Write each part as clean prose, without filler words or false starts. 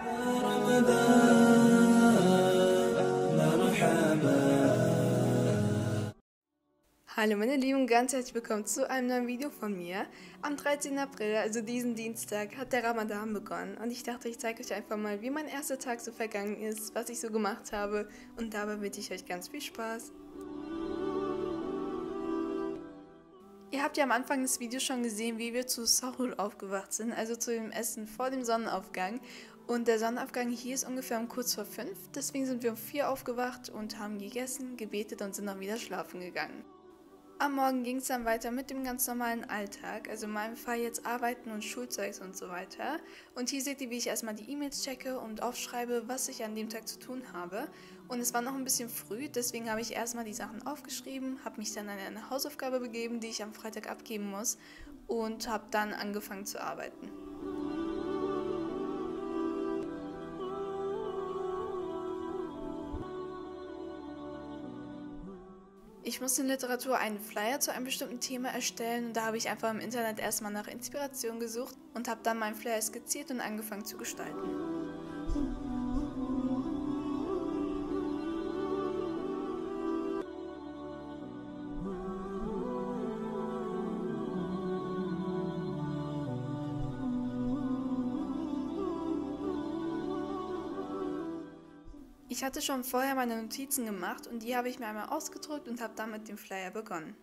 Hallo meine Lieben, ganz herzlich willkommen zu einem neuen Video von mir. Am 13. April, also diesen Dienstag, hat der Ramadan begonnen und ich dachte, ich zeige euch einfach mal, wie mein erster Tag so vergangen ist, was ich so gemacht habe und dabei wünsche ich euch ganz viel Spaß. Ihr habt ja am Anfang des Videos schon gesehen, wie wir zu Sahur aufgewacht sind, also zu dem Essen vor dem Sonnenaufgang. Und der Sonnenaufgang hier ist ungefähr um kurz vor 5, deswegen sind wir um 4 aufgewacht und haben gegessen, gebetet und sind dann wieder schlafen gegangen. Am Morgen ging es dann weiter mit dem ganz normalen Alltag, also in meinem Fall jetzt Arbeiten und Schulzeugs und so weiter. Und hier seht ihr, wie ich erstmal die E-Mails checke und aufschreibe, was ich an dem Tag zu tun habe. Und es war noch ein bisschen früh, deswegen habe ich erstmal die Sachen aufgeschrieben, habe mich dann an eine Hausaufgabe begeben, die ich am Freitag abgeben muss und habe dann angefangen zu arbeiten. Ich musste in Literatur einen Flyer zu einem bestimmten Thema erstellen und da habe ich einfach im Internet erstmal nach Inspiration gesucht und habe dann meinen Flyer skizziert und angefangen zu gestalten. Ich hatte schon vorher meine Notizen gemacht und die habe ich mir einmal ausgedruckt und habe dann mit dem Flyer begonnen.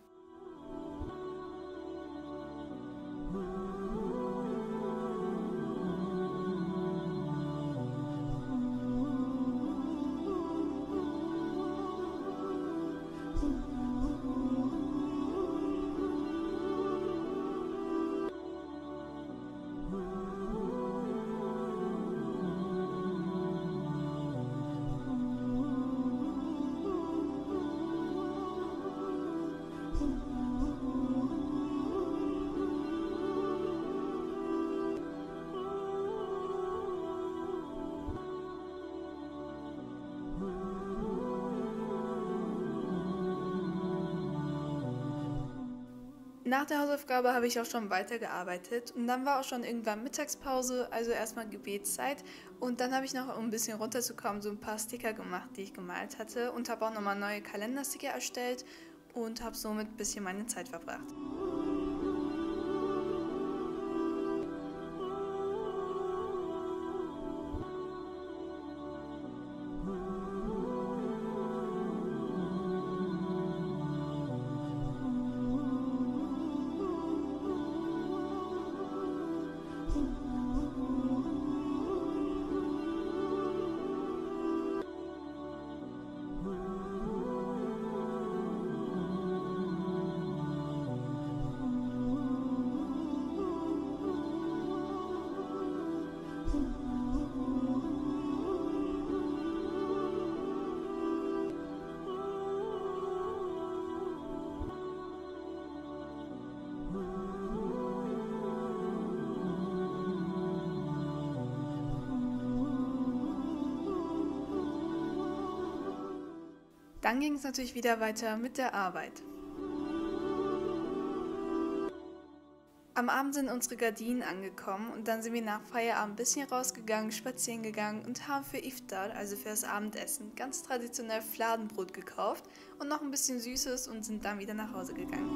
Nach der Hausaufgabe habe ich auch schon weitergearbeitet und dann war auch schon irgendwann Mittagspause, also erstmal Gebetszeit und dann habe ich noch, um ein bisschen runterzukommen, so ein paar Sticker gemacht, die ich gemalt hatte und habe auch nochmal neue Kalendersticker erstellt und habe somit ein bisschen meine Zeit verbracht. Dann ging es natürlich wieder weiter mit der Arbeit. Am Abend sind unsere Gardinen angekommen und dann sind wir nach Feierabend ein bisschen rausgegangen, spazieren gegangen und haben für Iftar, also für das Abendessen, ganz traditionell Fladenbrot gekauft und noch ein bisschen Süßes und sind dann wieder nach Hause gegangen.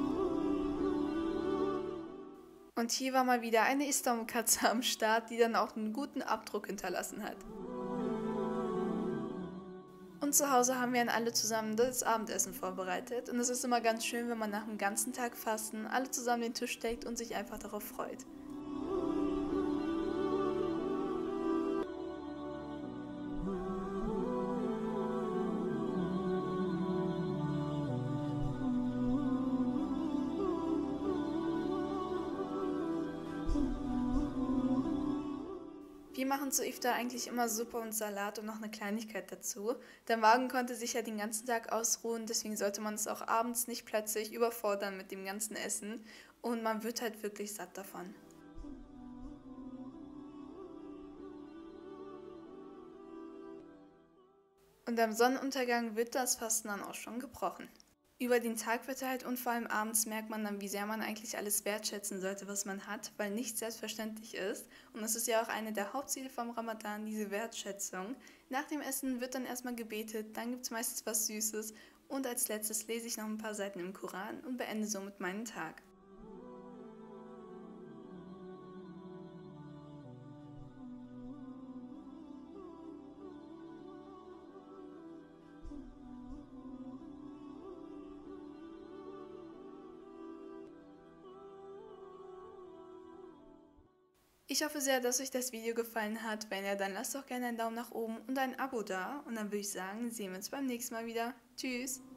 Und hier war mal wieder eine Istanbul-Katze am Start, die dann auch einen guten Abdruck hinterlassen hat. Und zu Hause haben wir dann alle zusammen das Abendessen vorbereitet. Und es ist immer ganz schön, wenn man nach einem ganzen Tag Fasten alle zusammen den Tisch deckt und sich einfach darauf freut. Wir machen zu Iftar eigentlich immer Suppe und Salat und noch eine Kleinigkeit dazu. Der Magen konnte sich ja den ganzen Tag ausruhen, deswegen sollte man es auch abends nicht plötzlich überfordern mit dem ganzen Essen und man wird halt wirklich satt davon. Und am Sonnenuntergang wird das Fasten dann auch schon gebrochen. über den Tag verteilt und vor allem abends merkt man dann, wie sehr man eigentlich alles wertschätzen sollte, was man hat, weil nichts selbstverständlich ist. Und das ist ja auch eine der Hauptziele vom Ramadan, diese Wertschätzung. Nach dem Essen wird dann erstmal gebetet, dann gibt es meistens was Süßes und als letztes lese ich noch ein paar Seiten im Koran und beende somit meinen Tag. Ich hoffe sehr, dass euch das Video gefallen hat. Wenn ja, dann lasst doch gerne einen Daumen nach oben und ein Abo da. Und dann würde ich sagen, sehen wir uns beim nächsten Mal wieder. Tschüss!